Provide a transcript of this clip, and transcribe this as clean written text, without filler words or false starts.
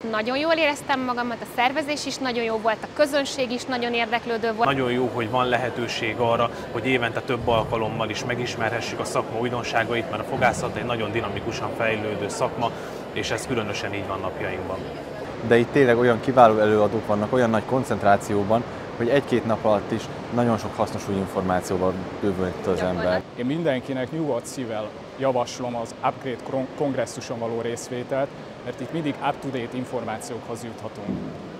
Nagyon jól éreztem magamat, a szervezés is nagyon jó volt, a közönség is nagyon érdeklődő volt. Nagyon jó, hogy van lehetőség arra, hogy évente több alkalommal is megismerhessük a szakma újdonságait, mert a fogászat egy nagyon dinamikusan fejlődő szakma, és ez különösen így van napjainkban. De itt tényleg olyan kiváló előadók vannak, olyan nagy koncentrációban, hogy egy-két nap alatt is nagyon sok hasznos új információval bővült az ember. Én mindenkinek nyugodt szívvel javaslom az Upgrade kongresszuson való részvételt, mert itt mindig up-to-date információkhoz juthatunk.